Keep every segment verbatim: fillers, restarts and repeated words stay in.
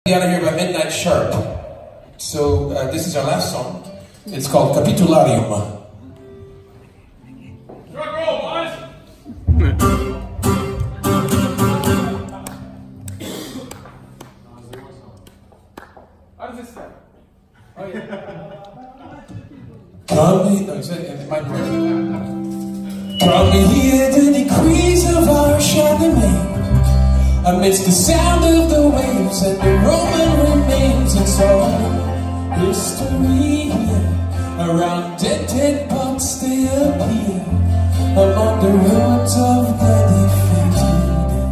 Out of here by midnight sharp. So uh, this is our last song. It's called Capitularium. Rock roll, boys! How does this sound? Oh yeah. Come me, no, it it might be right. Come me hear the decrees of our Charlemagne, amidst the sound of the waves and the Roman remains, and so history here, around dead, dead bodies they appear, among the ruins of the defeated.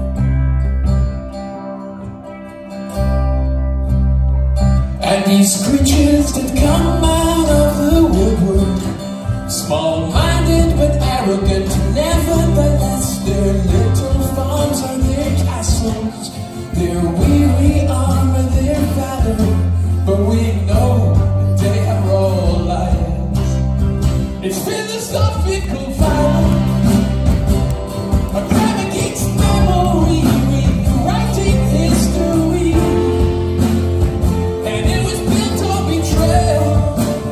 And these creatures that come out of the woodwork, small-minded but arrogant, nevertheless their little farms are their castles, their weary armor, their valor, but we know they are all liars. It's philosophical violence, a crime against memory, rewriting history, and it was built on betrayal,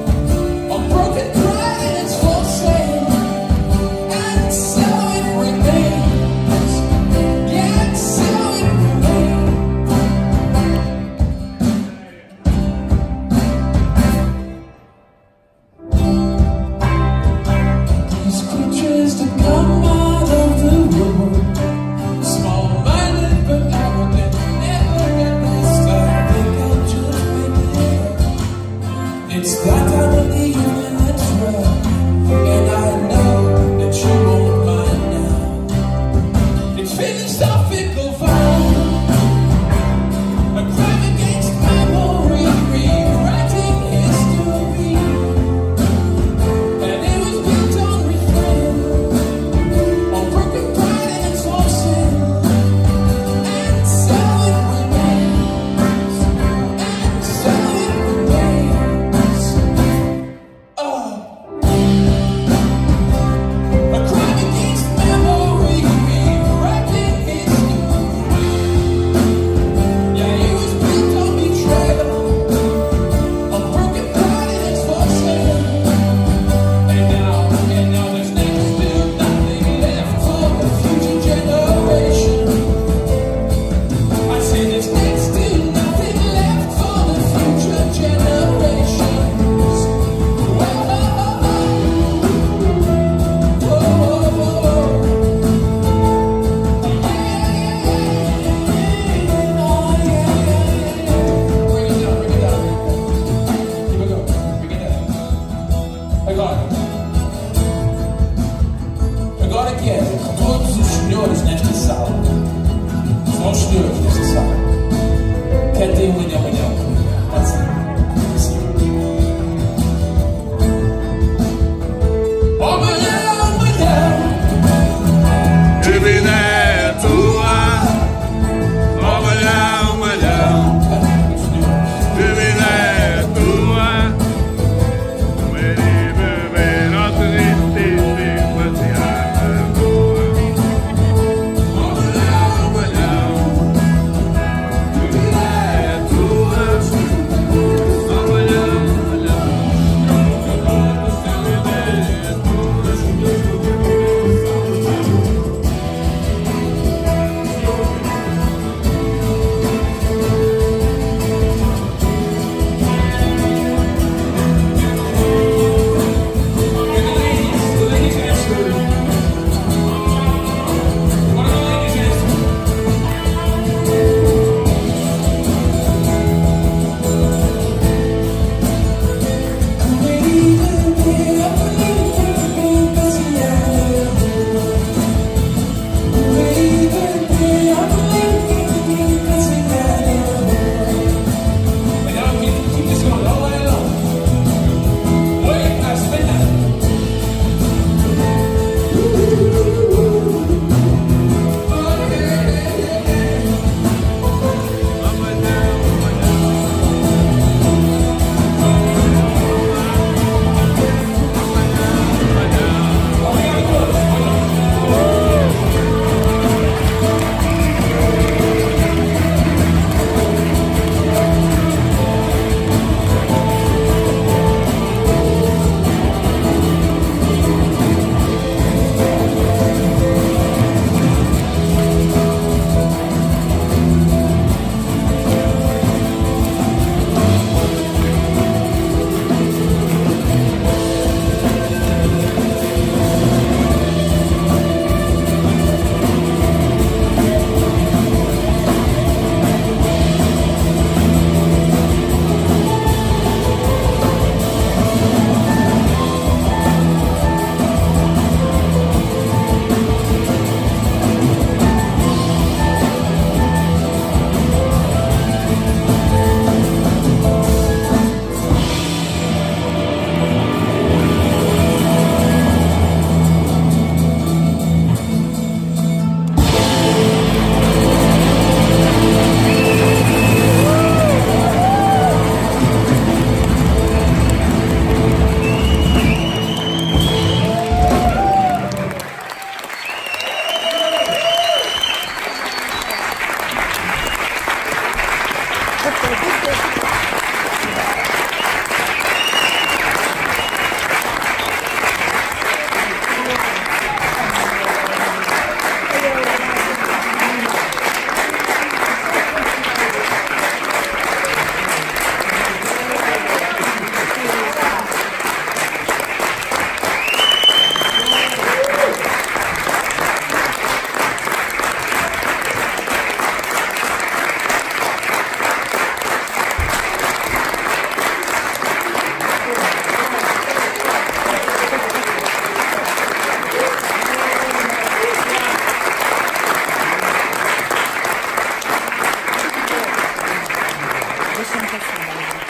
Deixa eu